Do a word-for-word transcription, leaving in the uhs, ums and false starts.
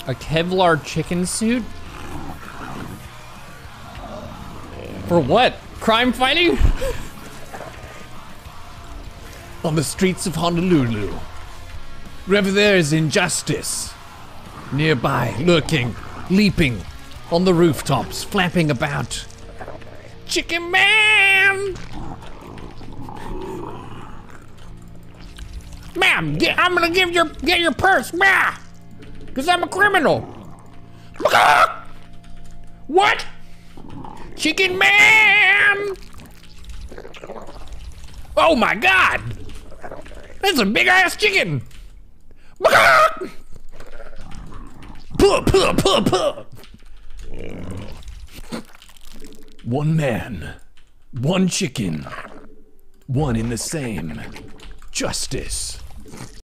A Kevlar chicken suit? For what? Crime fighting? On the streets of Honolulu, wherever there is injustice, nearby, lurking, leaping on the rooftops, flapping about. Chicken Man! Ma'am, get, I'm gonna give your get your purse, ma'am, cause I'm a criminal. What? Chicken Man! Oh my God! That's a big ass chicken. Puh, puh, puh, puh. One man, one chicken, one in the same. Justice.